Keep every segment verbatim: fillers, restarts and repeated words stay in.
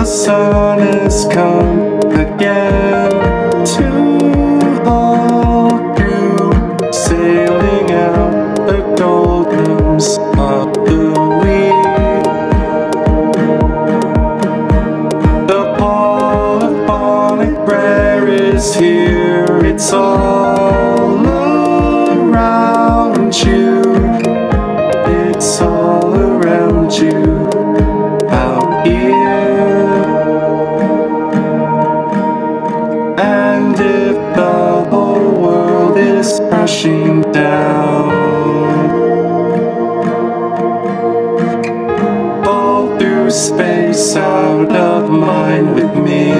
sun has come again to hold you, sailing out the doldrums of the week. The polyphonic prayer is here, it's all around you, it's all around you out here. And if the whole world is crashing down, fall through space out of mind with me,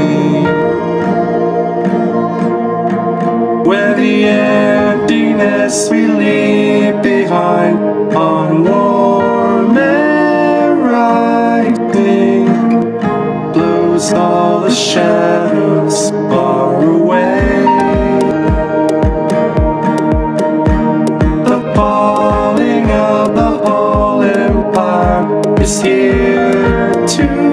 where the emptiness we leave behind on warm air rising blows all the shadows far away. The falling of the whole empire is here to